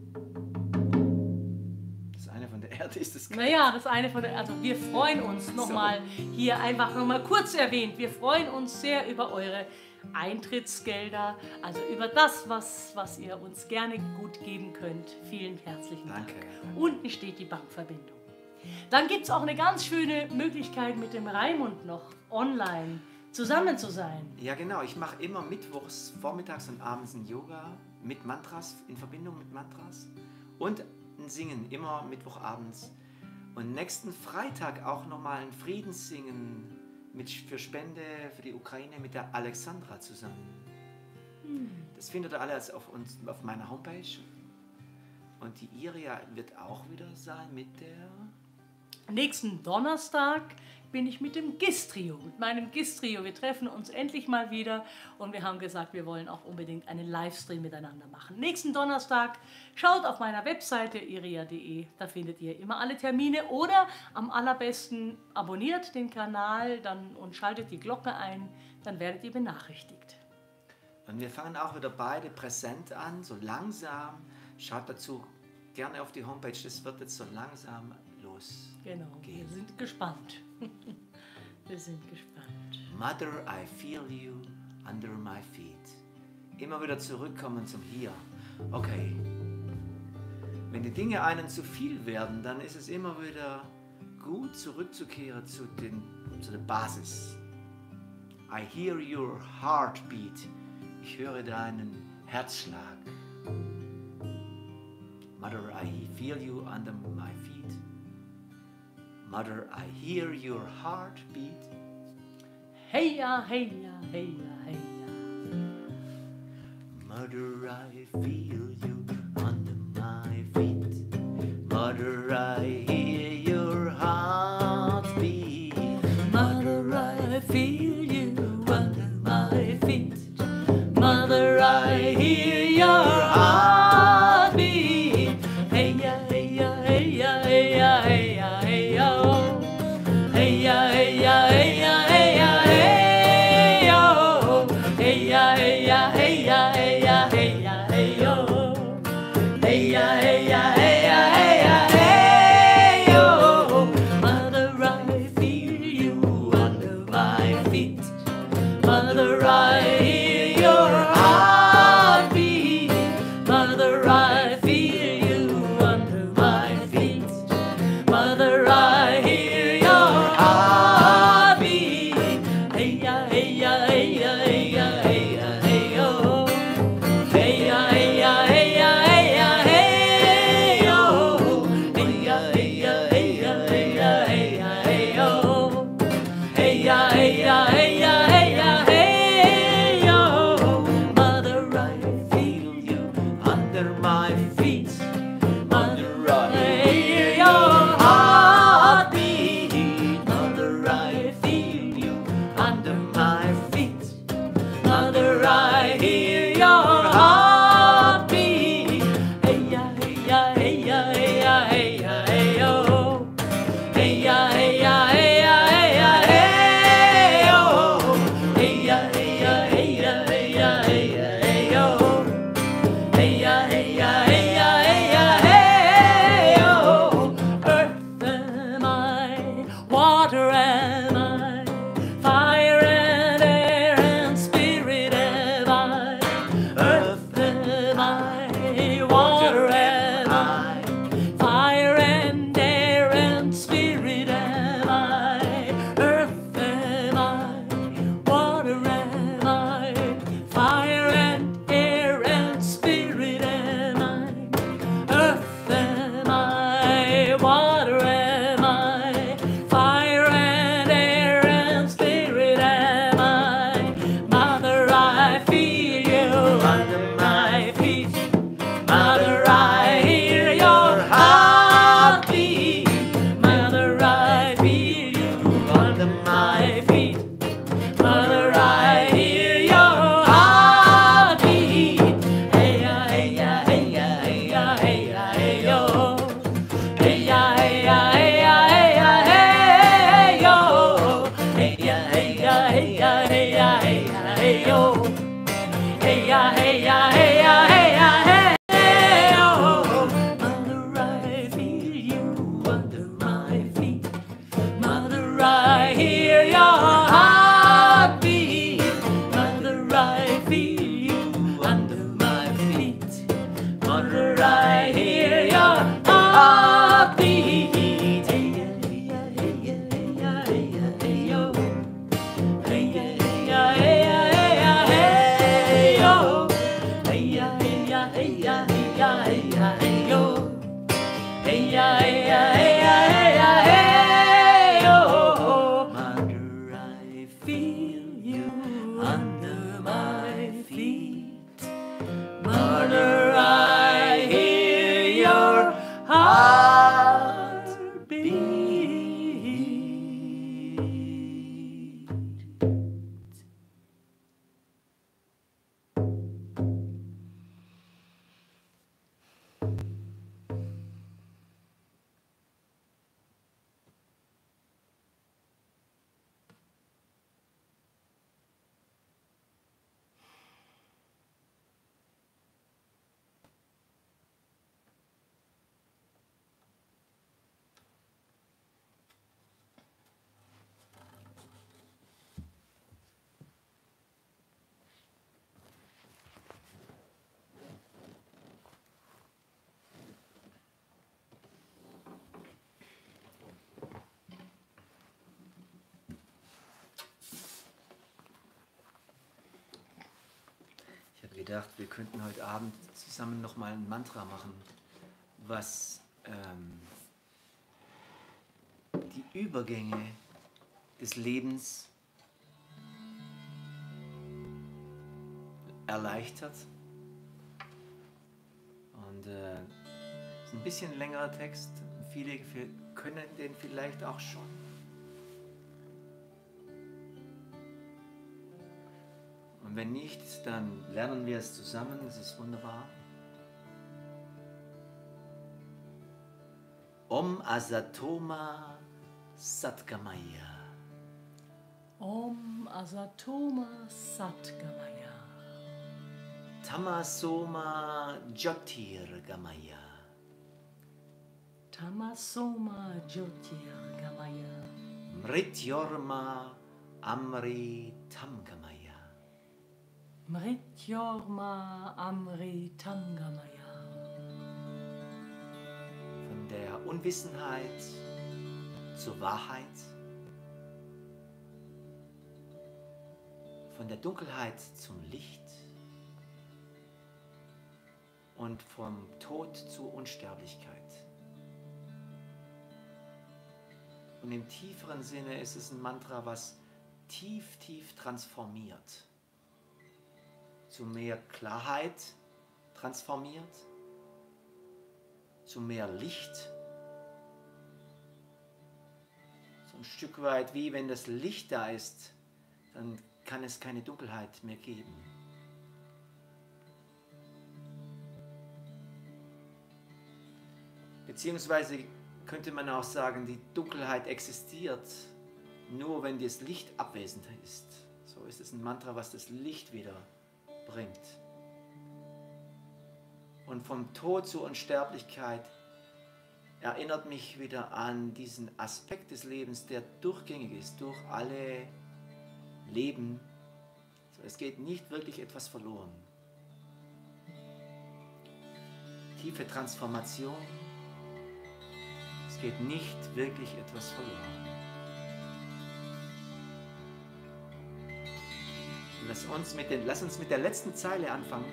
Das eine von der Erde ist das Geld. Naja, das eine von der Erde. Also wir freuen uns nochmal, hier einfach nochmal kurz erwähnt, wir freuen uns sehr über eure Eintrittsgelder, also über das, was ihr uns gerne gut geben könnt. Vielen herzlichen Dank. Danke. Unten steht die Bankverbindung. Dann gibt es auch eine ganz schöne Möglichkeit, mit dem Raimund noch online zusammen zu sein. Ja, genau. Ich mache immer mittwochs, vormittags und abends ein Yoga mit Mantras, in Verbindung mit Mantras. Und ein Singen, immer mittwochabends. Und nächsten Freitag auch nochmal ein Friedenssingen für Spende für die Ukraine mit der Alexandra zusammen. Das findet ihr alles auf meiner Homepage. Und die Iria wird auch wieder sein mit der... Nächsten Donnerstag bin ich mit dem GIS-Trio, mit meinem GIS-Trio. Wir treffen uns endlich mal wieder und wir haben gesagt, wir wollen auch unbedingt einen Livestream miteinander machen. Nächsten Donnerstag schaut auf meiner Webseite iria.de, da findet ihr immer alle Termine oder am allerbesten abonniert den Kanal und schaltet die Glocke ein, dann werdet ihr benachrichtigt. Und wir fangen auch wieder beide präsent an, so langsam. Schaut dazu gerne auf die Homepage, das wird jetzt so langsam losgehen. Genau, wir sind gespannt. Wir sind gespannt. Mother, I feel you under my feet. Immer wieder zurückkommen zum Hier. Okay. Wenn die Dinge einem zu viel werden, dann ist es immer wieder gut, zurückzukehren zu der Basis. I hear your heartbeat. Ich höre deinen Herzschlag. Mother, I feel you under my feet. Mother, I hear your heartbeat. Hey ja, hey ja, hey ja, hey ja. Mother, I feel you under my feet. Mother, I hear your heartbeat. Mother, I feel you under my feet. Mother, I hear your heartbeat. Hey ya, hey ya, hey ya, hey ya, hey ya, hey ya, oh. Hey ya, hey ya, hey ya, hey ya, hey yo. Hey ya, hey ya, hey ya, hey ya, hey ya, hey yo. Hey ya, hey ya, hey ya, hey ya, hey yo. gedacht, wir könnten heute Abend zusammen nochmal ein Mantra machen, was die Übergänge des Lebens erleichtert. Und ist ein bisschen längerer Text. Viele können den vielleicht auch schon. Und wenn nicht, dann lernen wir es zusammen. Das ist wunderbar. Om Asatoma Satgamaya. Om Asatoma Satgamaya. Tamasoma Jyotirgamaya. Tamasoma Jyotirgamaya. Mrityorma Amritamgamaya. Mrityorma Amritamgamaya. Von der Unwissenheit zur Wahrheit. Von der Dunkelheit zum Licht. Und vom Tod zur Unsterblichkeit. Und im tieferen Sinne ist es ein Mantra, was tief, tief transformiert. Zu mehr Klarheit transformiert. Zu mehr Licht. So ein Stück weit wie wenn das Licht da ist, dann kann es keine Dunkelheit mehr geben. Beziehungsweise könnte man auch sagen, die Dunkelheit existiert nur, wenn das Licht abwesend ist. So ist es ein Mantra, was das Licht wieder bringt. Und vom Tod zur Unsterblichkeit erinnert mich wieder an diesen Aspekt des Lebens, der durchgängig ist, durch alle Leben. So, es geht nicht wirklich etwas verloren. Tiefe Transformation. Es geht nicht wirklich etwas verloren. Lass uns mit der letzten Zeile anfangen.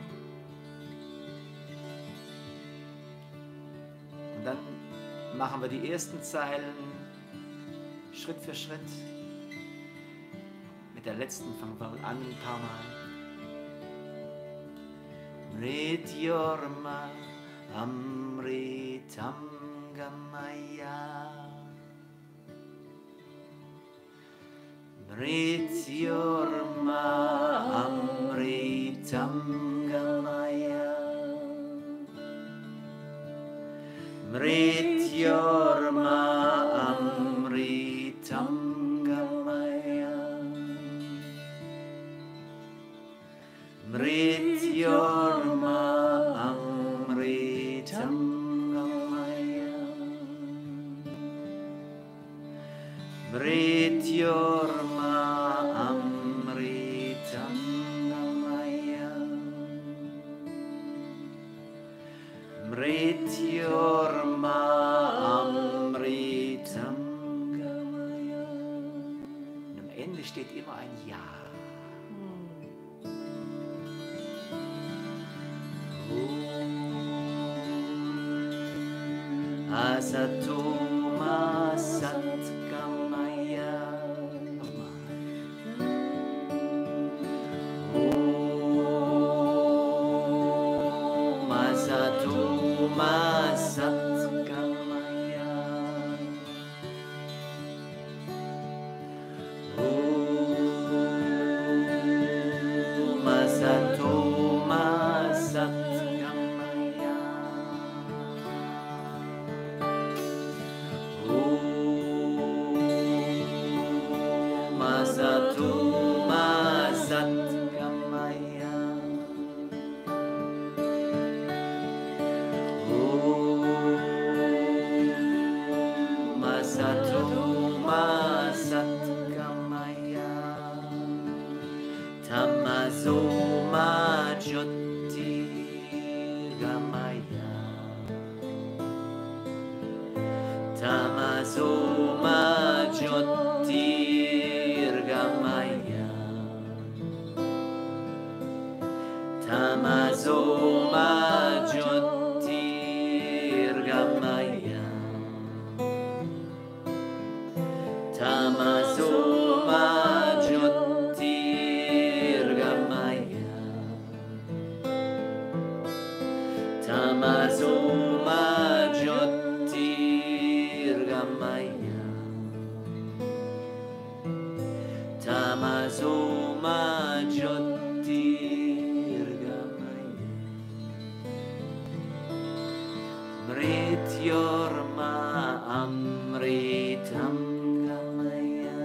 Und dann machen wir die ersten Zeilen Schritt für Schritt. Mit der letzten fangen wir an ein paar Mal. Mrityorma Amritam Gamaya. Mrityorma Amritam Gamaya. Mrityorma Amritam Gamaya. Mrityorma Amritam Mrityorma Amritam Gamaya. Mrityorma Amritam Gamaya. Und am Ende steht immer ein Ja. Asatoma Satgamaya. Om Asatoma Satgamaya. Om Asatoma Satgamaya. Om Asatoma Satgamaya. Om Asatoma Satgamaya. Tamasoma Jyotirgamaya. Tamasoma Jyotirgamaya. Tamasoma Gamaya Tamazoma Jyotir Gamaya Mrityorma Amritam Gamaya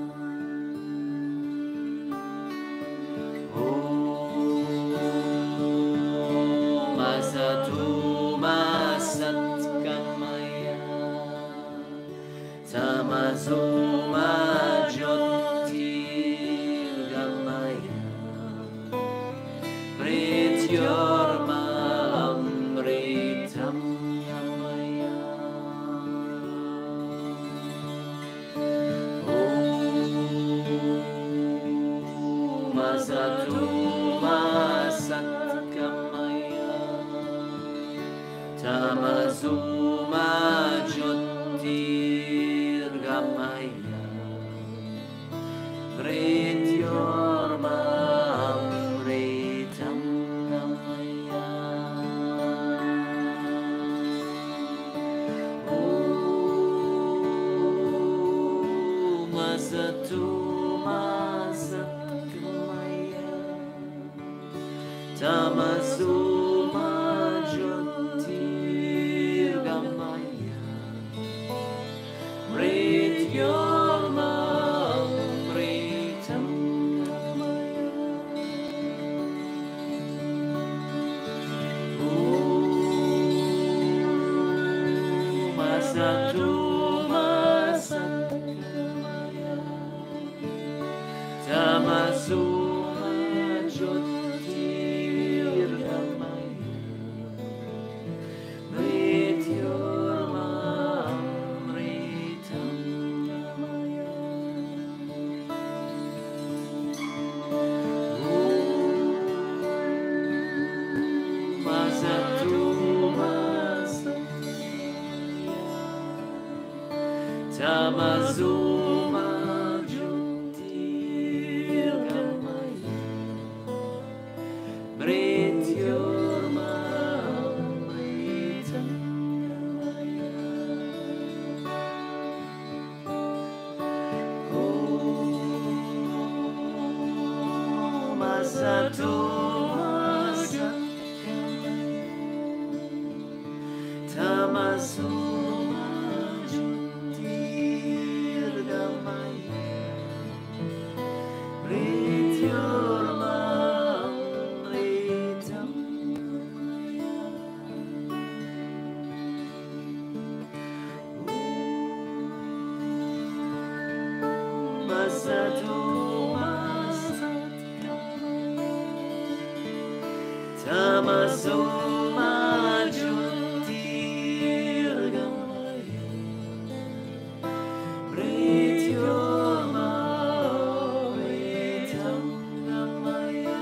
Om Asatoma Satgamaya Tamazoma Jyotir Gamaya Mrityorma Amritam Gamaya Om Asatoma Satgamaya Tamazoma Jyotir Gamaya Mrityorma Amritam Gamaya Om Asatoma Satgamaya Tamazoma Jyotir Gamaya Mrityorma Amritam Gamaya Om Asatoma Satgamaya Tamazoma Jyotir Gamaya Mrityorma Amritam Gamaya Om Asatoma Satgamaya Tamazoma Jyotir Gamaya Mrityorma Amritam Gamaya Om Asatoma Satgamaya Tamazoma Jyotir Gamaya Mrityorma Amritam Om Asatoma Satgamaya Tamazoma Jyotir Gamaya Mrityorma Amritam Gamaya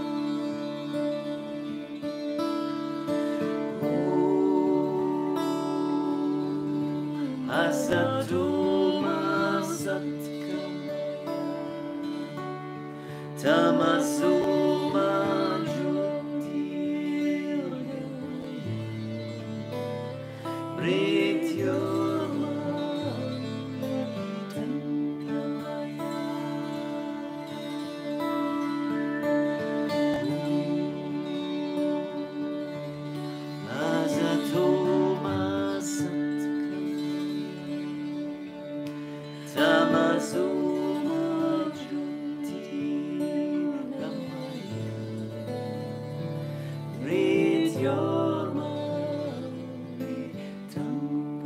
Om Asatoma Satgamaya Tamazoma Jyotir Gamaya Mrityorma Amritam Gamaya Asatoma Satgamaya Tamazoma Jyotir Gamaya Mrityorma Amritam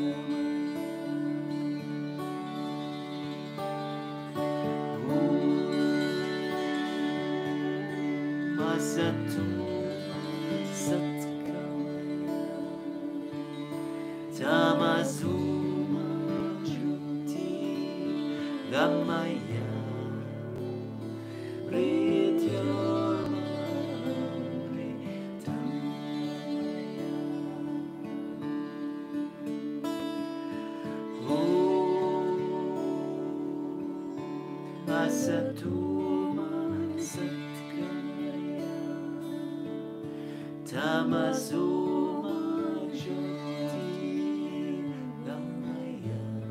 Om Asatoma Satgamaya Tamazoma Jyotir Gamaya Mrityorma Amritam Om Asatoma Satgamaya Tamazoma Jyotir Gamaya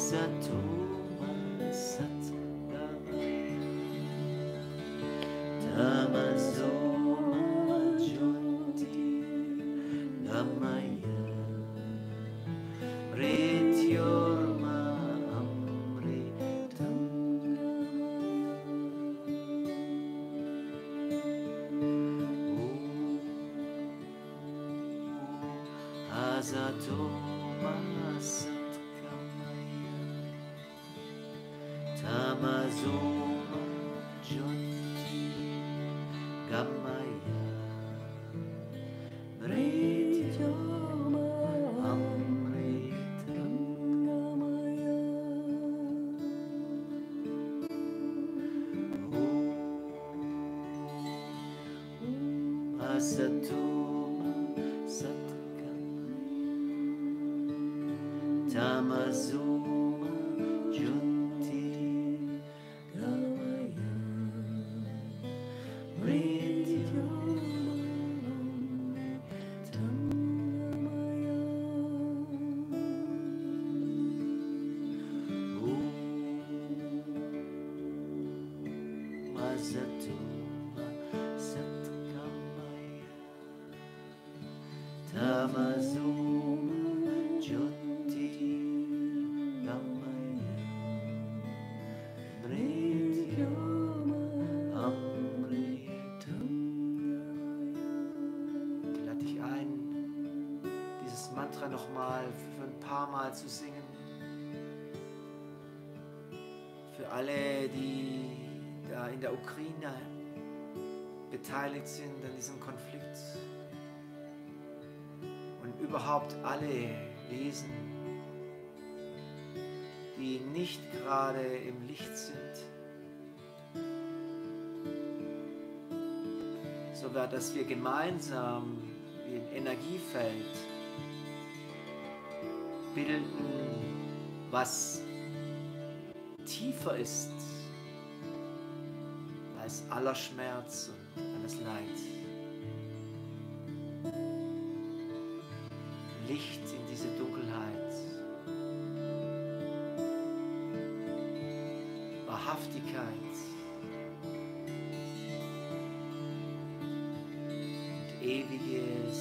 Asatoma Satgamaya Tamasoma Jyoti Gamaya Mrityorma Amritam Asatoma Satgamaya Tamasoma Jyoti Gamaya Mrityorma Amritam Asatoma Satgamaya Tamasoma Jyoti Gamaya Asatoma Satgamaya Tamasoma Jyoti Gamaya Mrityorma Amritam. Ich lade dich ein, dieses Mantra nochmal für ein paar Mal zu singen. Für alle, die da in der Ukraine beteiligt sind an diesem Konflikt und überhaupt alle Wesen, die nicht gerade im Licht sind, so dass wir gemeinsam wie ein Energiefeld bilden, was tiefer ist als aller Schmerz und alles Leid. Licht in diese Dunkelheit. Wahrhaftigkeit. Und ewiges,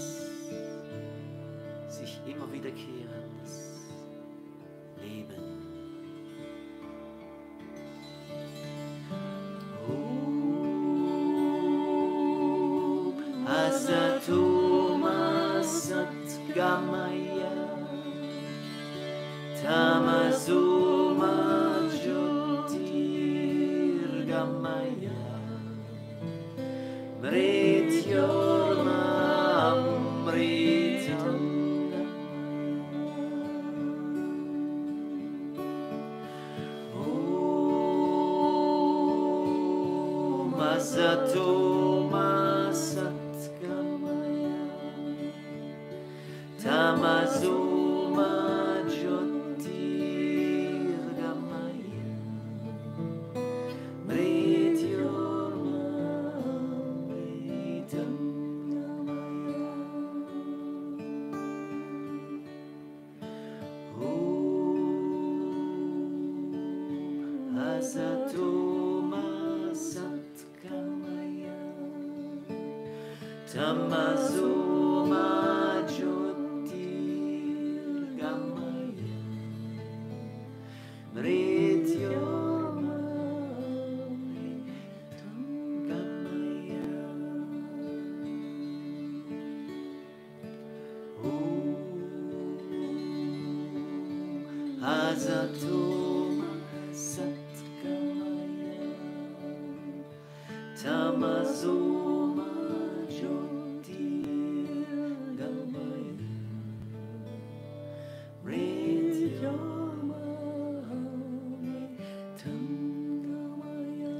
sich immer wiederkehrendes Leben. Asatoma Satgamaya Tamasoma Jyotirgamaya Mrityorma Amritam Om Asatoma Satgamaya Tamasoma Jyotirgamaya Mrityorma Amritam Om Asatoma Satgamaya Tamasoma Jyotirgamaya Mrityorma Amritam Gamaya Om Asatoma Satgamaya Tamasoma Jyotirgamaya Mrityorma Amritam Gamaya.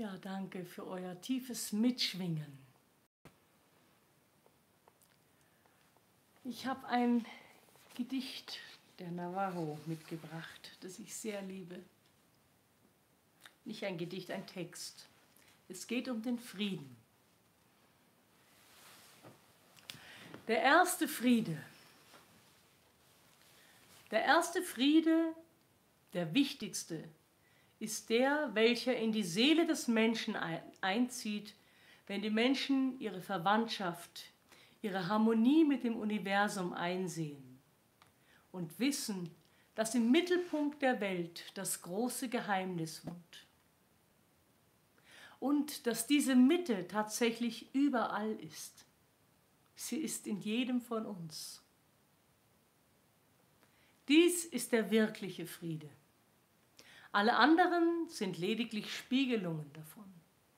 Ja, danke für euer tiefes Mitschwingen. Ich habe ein Gedicht der Navajo mitgebracht, das ich sehr liebe. Nicht ein Gedicht, ein Text. Es geht um den Frieden. Der erste Friede. Der erste Friede, der wichtigste, ist der, welcher in die Seele des Menschen einzieht, wenn die Menschen ihre Verwandtschaft, ihre Harmonie mit dem Universum einsehen und wissen, dass im Mittelpunkt der Welt das große Geheimnis wohnt. Und dass diese Mitte tatsächlich überall ist. Sie ist in jedem von uns. Dies ist der wirkliche Friede. Alle anderen sind lediglich Spiegelungen davon.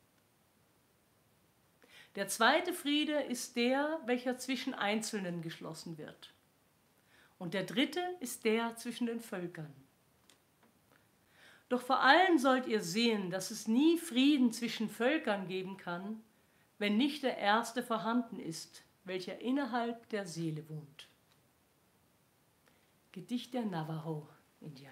Der zweite Friede ist der, welcher zwischen Einzelnen geschlossen wird. Und der dritte ist der zwischen den Völkern. Doch vor allem sollt ihr sehen, dass es nie Frieden zwischen Völkern geben kann, wenn nicht der erste vorhanden ist, welcher innerhalb der Seele wohnt. Gedicht der Navajo-Indianer.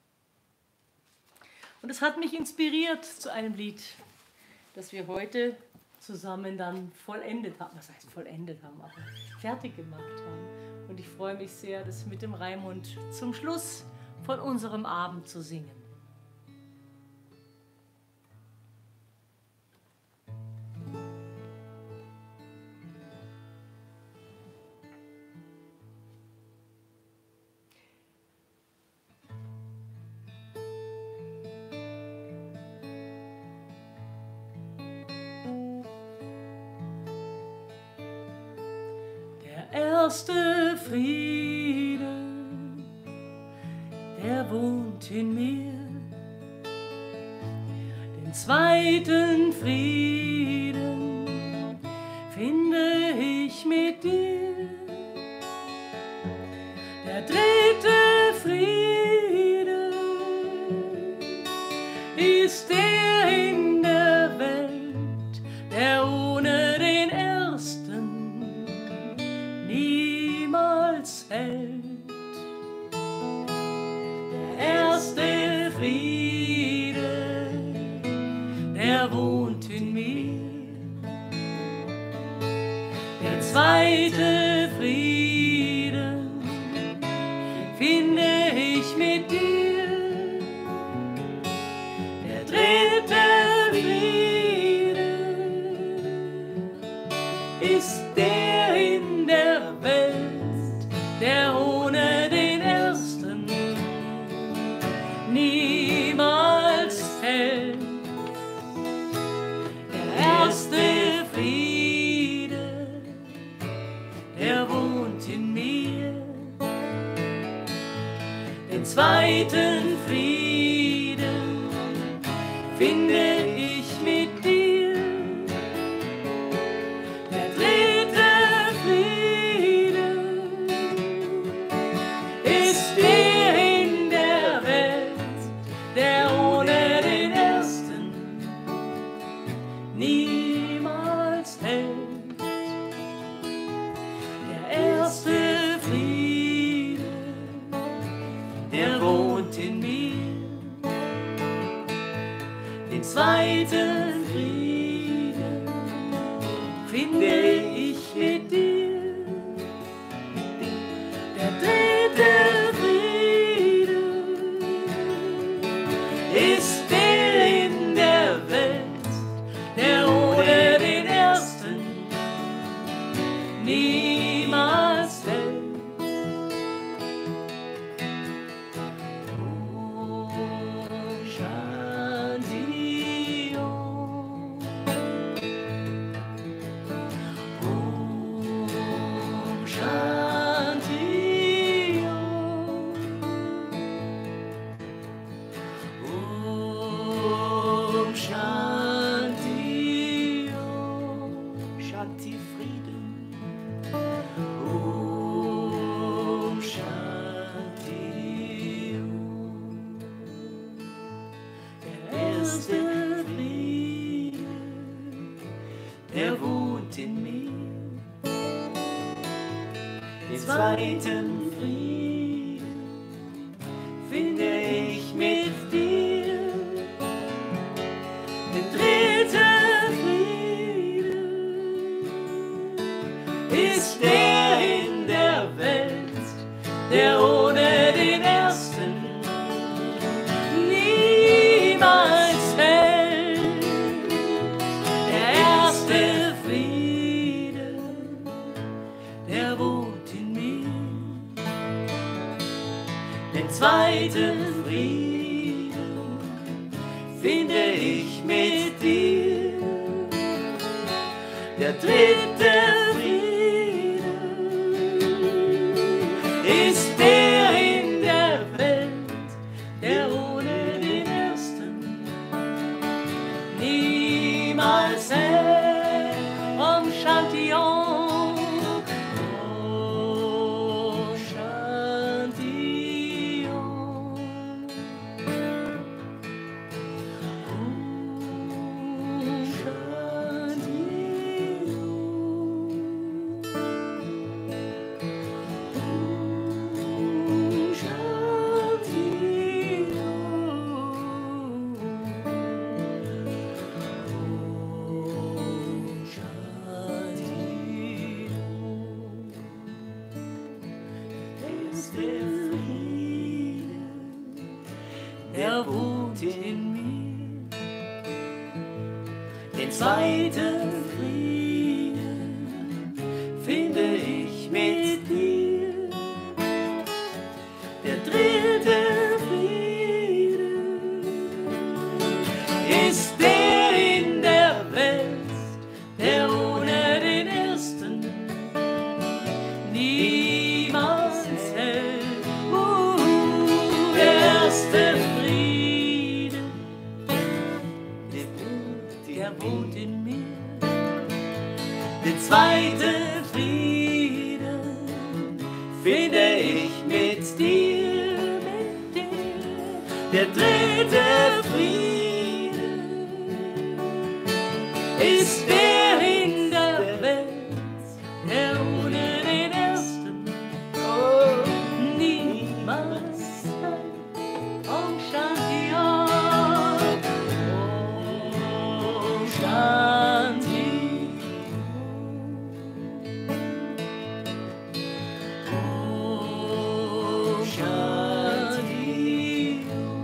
Und es hat mich inspiriert zu einem Lied, das wir heute zusammen dann vollendet haben. Was heißt vollendet haben, aber fertig gemacht haben. Und ich freue mich sehr, das mit dem Raimund zum Schluss von unserem Abend zu singen. Erste Friede, der wohnt in mir. Den zweiten Frieden finde ich mit dir. Der dritte Friede ist der in der Welt, der ohne den ersten niemals hält. Der erste Friede, der wohnt in mir. Der zweite Frieden finde ich mit dir. Der dritte Friede ist der in der Welt, der ohne den ersten niemals hält. Der erste Friede, der wohnt in mir. Den zweiten Frieden finde ich mit dir. Der dritte Friede ist der in der Welt, der ohne den ersten niemals hält. Der erste Friede, der wohnt in mir. Den zweiten Frieden finde ich mit dir. Der dritte Friede ist der in der Welt, der ohne den ersten niemals hält. Om Shanti Om. Om Shanti Om. Om Shanti Om. Shanti, Frieden. Om Shanti Om. Der erste Friede, der wohnt in mir. Den zweiten Frieden finde ich mit dir. Den dritten Frieden ist der in der Welt, der ohne den ersten niemals hält. Der erste Frieden, der wohnt in mir. Den zweiten Frieden finde ich mit dir. Der dritte Frieden ist der in der Welt, der ohne den ersten niemals hält. Om Shanti Om. Om Shanti Om. Om Shanti der wohnt in mir. Den zweiten Frieden finde ich mit dir. Der dritte Frieden ist der in der Welt, der ohne den ersten niemals hält. Der erste Frieden, der wohnt in mir. Den zweiten Frieden finde ich mit dir, mit dir. Der dritte Frieden ist der in der Welt, der ohne den ersten niemals hält. Om Shanti Om. Om Shanti Om Shanti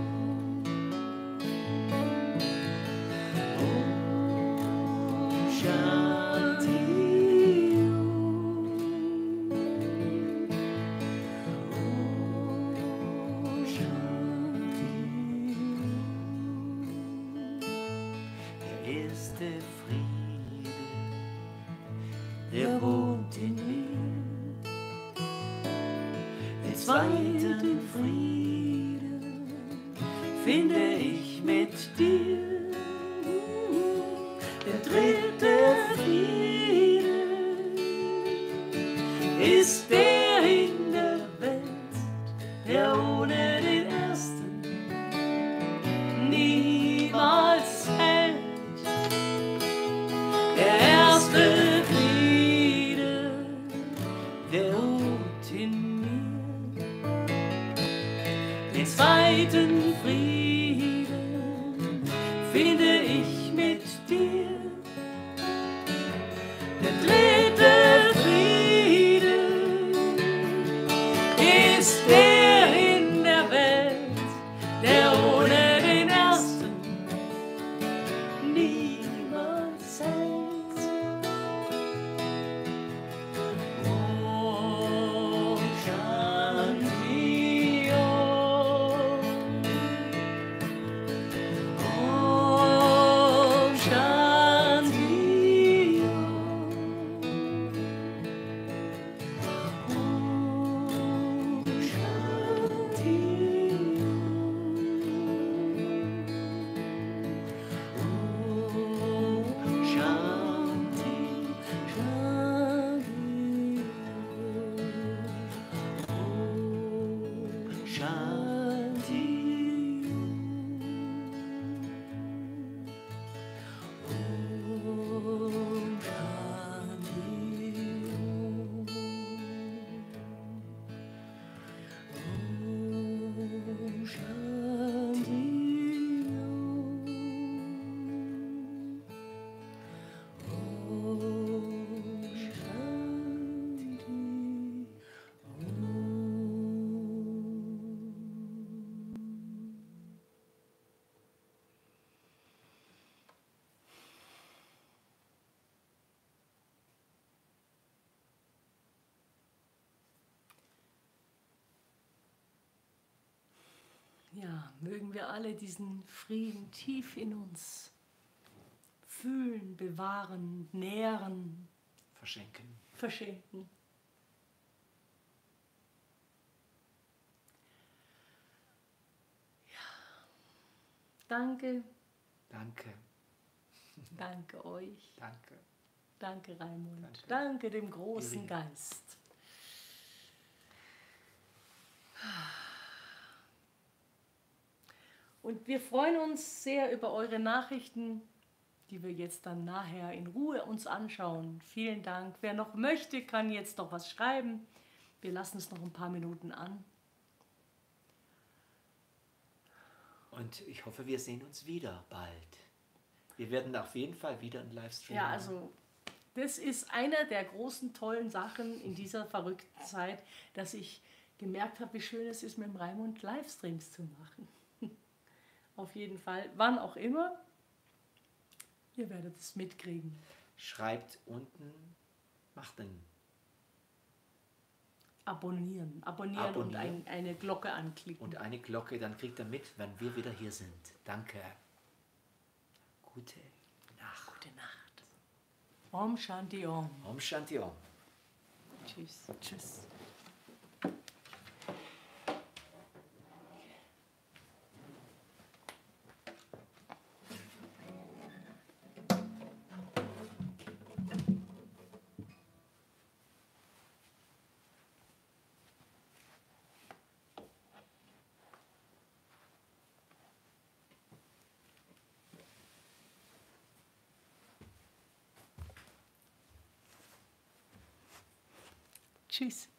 Om Shanti Om Shanti. Der erste Friede, der wohnt in mir. Den zweiten Frieden finde ich mit dir. Der dritte Frieden ist der in der Welt, der ohne den ersten niemals hält. Der erste Frieden, der wohnt in mir. Den zweiten Frieden Mögen wir alle diesen Frieden tief in uns fühlen, bewahren, nähren, verschenken. Danke. Danke. Danke euch. Danke. Danke, Raimund. Danke. Danke dem großen Irina. Geist. Und wir freuen uns sehr über eure Nachrichten, die wir jetzt dann nachher in Ruhe uns anschauen. Vielen Dank. Wer noch möchte, kann jetzt noch was schreiben. Wir lassen es noch ein paar Minuten an. Und ich hoffe, wir sehen uns wieder bald. Wir werden auf jeden Fall wieder einen Livestream Ja, machen. also das ist eine der großen, tollen Sachen in dieser verrückten Zeit, dass ich gemerkt habe, wie schön es ist, mit dem Raimund Livestreams zu machen. Auf jeden Fall, wann auch immer, ihr werdet es mitkriegen. Schreibt unten, macht einen Abonnieren und eine Glocke anklicken. und eine Glocke, dann kriegt ihr mit, wenn wir wieder hier sind. Danke. Gute Nacht. Gute Nacht. Om Shanti Om. Om Shanti Om. Tschüss. Tschüss. Tschüss.